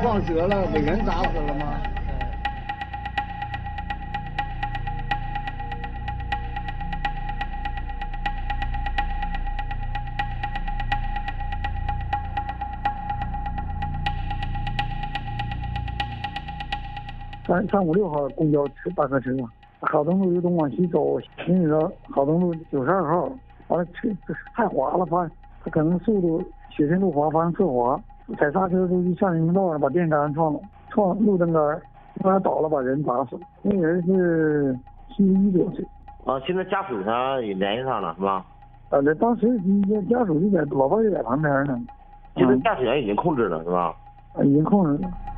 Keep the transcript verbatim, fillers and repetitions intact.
放蛇了，被人砸死了吗？ 三三五六号公交车大客车，好东路由东往西走，行驶到好东路九十二号，完了车太滑了，发它可能速度雪深路滑，发生侧滑，踩刹车就上人行道上把电杆撞了，撞路灯杆，突然倒了，把人砸死了。那人是七十一多岁。 啊，现在家属他也联系上了是吧？ 啊，那当时家家属就在老伴就在旁边呢。 现在驾驶员已经控制了是吧？ 啊，已经控制了。